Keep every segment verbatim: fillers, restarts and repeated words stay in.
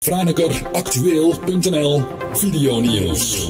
Franeker Actueel punt n l Video Nieuws.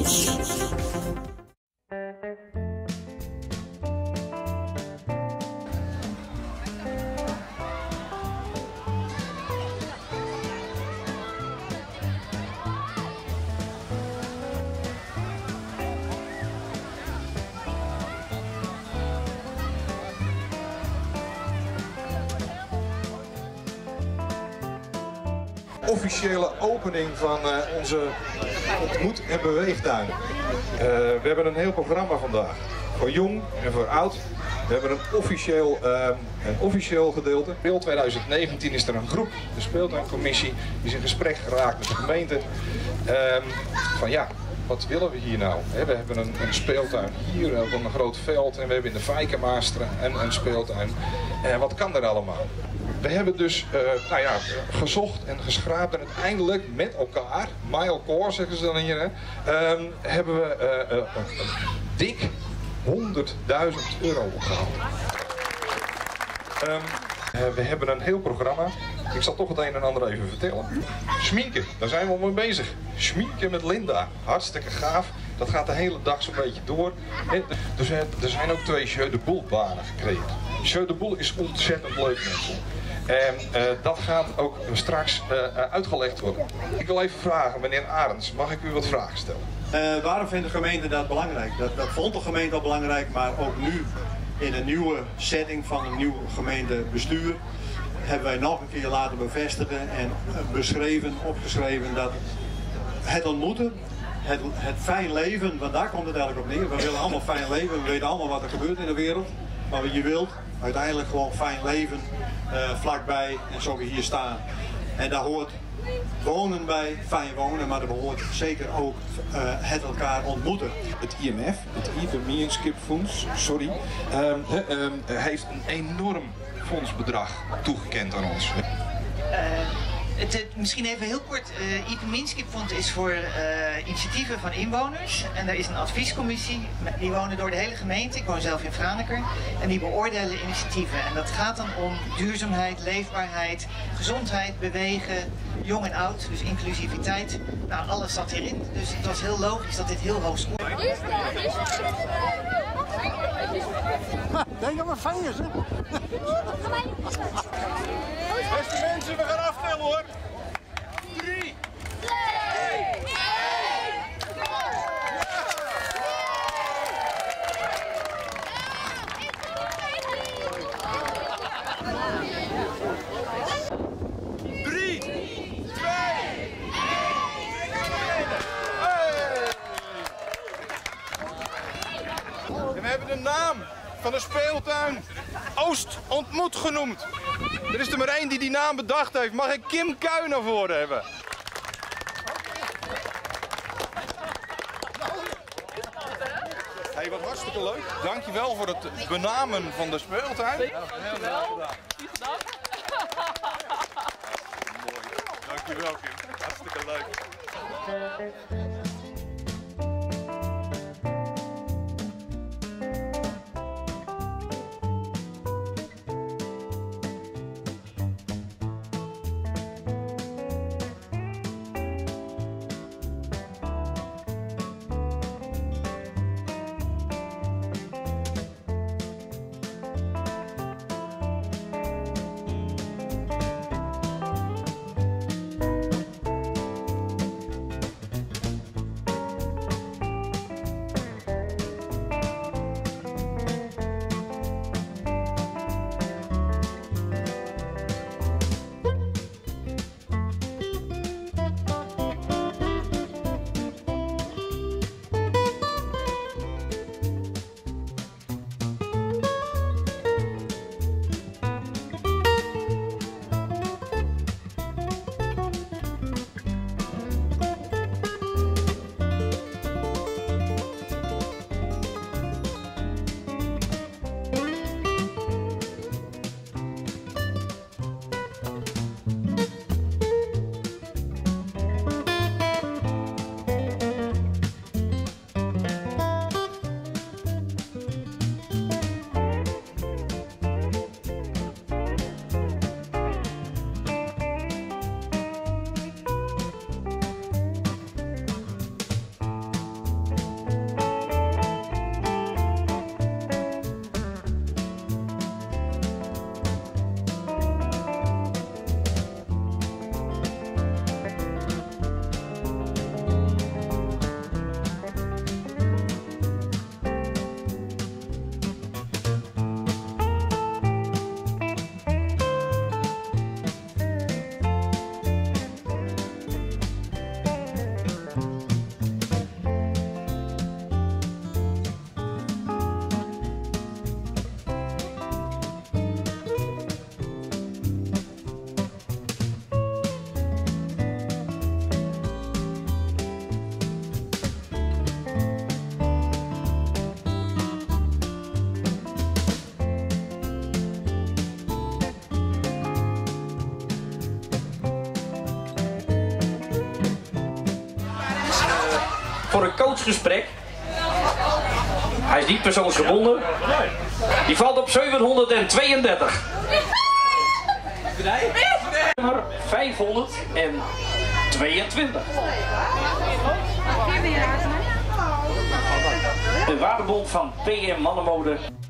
Officiële opening van uh, onze Ontmoet- en Beweegtuin. Uh, we hebben een heel programma vandaag. Voor jong en voor oud. We hebben een officieel, uh, een officieel gedeelte. In april tweeduizend negentien is er een groep, de speeltuincommissie, die is in gesprek geraakt met de gemeente. Uh, van ja, wat willen we hier nou? We hebben een, een speeltuin hier op een groot veld en we hebben in de Vijkenmaasteren een, een speeltuin. En wat kan er allemaal? We hebben dus uh, nou ja, gezocht en geschraapt en uiteindelijk met elkaar, MyElcore zeggen ze dan hier, hè, um, hebben we uh, uh, uh, uh, dik honderdduizend euro opgehaald. Um, uh, we hebben een heel programma. Ik zal toch het een en ander even vertellen. Schminken, daar zijn we al mee bezig. Schminken met Linda, hartstikke gaaf. Dat gaat de hele dag zo'n beetje door. Dus er zijn ook twee Jeu de Boule banen gecreëerd. Jeu de Boule is ontzettend leuk, mensen. En uh, dat gaat ook straks uh, uitgelegd worden. Ik wil even vragen, meneer Arends, mag ik u wat vragen stellen? Uh, waarom vindt de gemeente dat belangrijk? Dat, dat vond de gemeente al belangrijk, maar ook nu in een nieuwe setting van een nieuw gemeentebestuur hebben wij nog een keer laten bevestigen en beschreven, opgeschreven dat het ontmoeten, het, het fijn leven, want daar komt het eigenlijk op neer. We willen allemaal fijn leven, we weten allemaal wat er gebeurt in de wereld, maar wat je wilt, uiteindelijk gewoon fijn leven, uh, vlakbij en zo wie hier staan. En daar hoort wonen bij, fijn wonen, maar er behoort zeker ook uh, het elkaar ontmoeten. Het I M F, het Evenmeerskipfonds, sorry, um, uh, um, heeft een enorm fondsbedrag toegekend aan ons. Uh, het, het, misschien even heel kort, uh, Evenmeerskipfonds is voor uh, initiatieven van inwoners en er is een adviescommissie, die wonen door de hele gemeente, ik woon zelf in Franeker, en die beoordelen initiatieven. En dat gaat dan om duurzaamheid, leefbaarheid, gezondheid, bewegen, jong en oud, dus inclusiviteit. Nou, alles zat hierin, dus het was heel logisch dat dit heel hoog scoort. Denk aan mijn vingers, hè? Beste mensen, we gaan aftellen hoor. Drie, twee, één. Drie, twee, en we hebben de naam van de speeltuin Oost Ontmoet genoemd. Er is er maar één die die naam bedacht heeft. Mag ik Kim Kuijner naar voren hebben? Hey, wat hartstikke leuk. Dankjewel voor het benamen van de speeltuin. Dankjewel. Goed gedaan. Mooi. Dankjewel Kim. Hartstikke leuk. voor een coachgesprek. Hij is niet persoonsgebonden. Die valt op zevenhonderdtweeëndertig. Nummer vijfhonderdtweeëntwintig. Een waardebond van P M Mannenmode.